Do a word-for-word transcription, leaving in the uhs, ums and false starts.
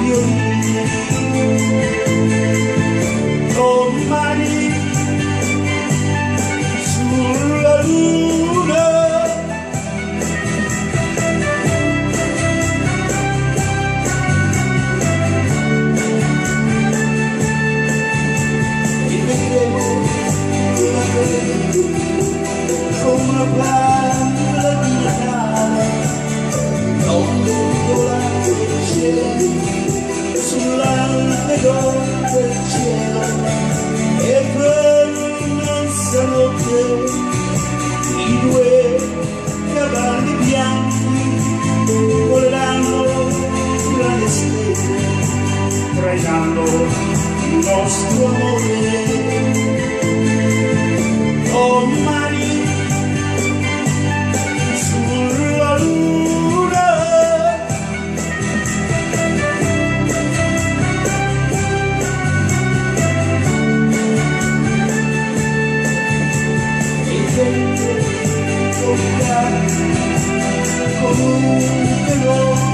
violino. Domani sulla luna e vedremo la vita come una balla di Natale, ondulante il cielo sull'albero del cielo, e per un'immensa notte i due cavalli bianchi voleranno tra le stelle, trainando il nostro amore. Domani sulla luna e vento toccare con un velo